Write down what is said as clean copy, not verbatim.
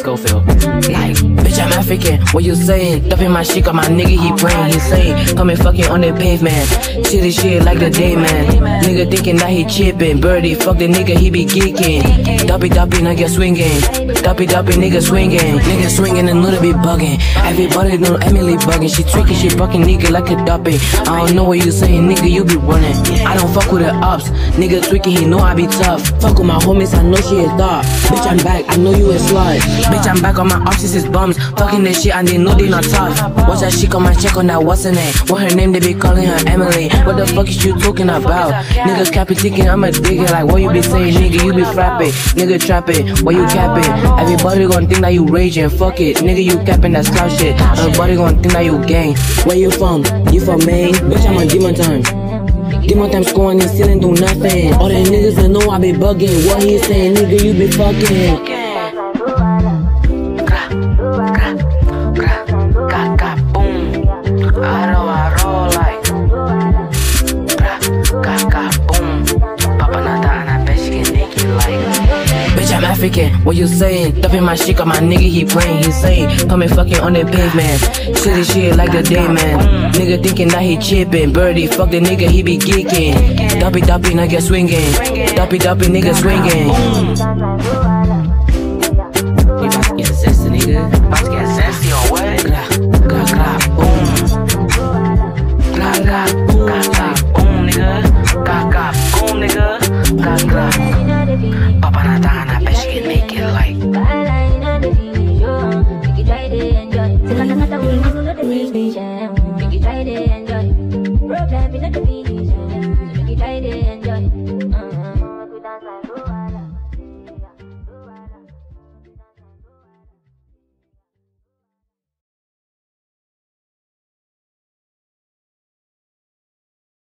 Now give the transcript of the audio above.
Schofield. Like, bitch, I'm African, what you saying? Dumping my shit, got my nigga, he praying, he saying, coming fucking on the pavement. Shitty shit like the day, man. Nigga thinking that he chippin'. Birdie, fuck the nigga, he be geeking. Duppy, nigga swinging. Duppy, nigga swinging. Nigga swinging and little bit bugging. Everybody know Emily bugging. She tricky, she bucking nigga like a duppy. I don't know what you saying, nigga, you be running. I don't fuck with the ops. Nigga tweaking, he know I be tough. Fuck with my homies, I know she is dark. Bitch, I'm back, I know you a slut. Bitch, I'm back on my ops, this is bums. Fucking this shit and they know they not tough. Watch that shit, come and check on that, what's her name? What her name, they be calling her Emily. What the fuck is you talking about? Niggas capping, thinking I'm a digger. Like, what you be saying, nigga, you be frapping. Nigga trapping, what you capping? Everybody gon' think that you raging, fuck it. Nigga, you capping, that's clout shit. Everybody gon' think that you gang. Where you from? You from Maine? Bitch, I'm on demon time. Demon time scoring and still ain't do nothing. All the niggas that know I be bugging. What he saying, nigga, you be fucking. Bitch, I'm African, what you saying? Dumping my shit, got my nigga, he praying, he saying, coming fucking on the pavement. Shitty shit like the day, man. Nigga thinking that he chippin'. Birdie, fuck the nigga, he be geeking. Duppy, nigga swinging. Duppy, nigga swinging. You about to get zesty, nigga? About to get zesty or what? Gra, gra, boom. Gra, gra, boom, nigga. Gra, gra, boom, nigga. Gra, gra. Papa Nathan, I bet she can make it like. Make it try to enjoy.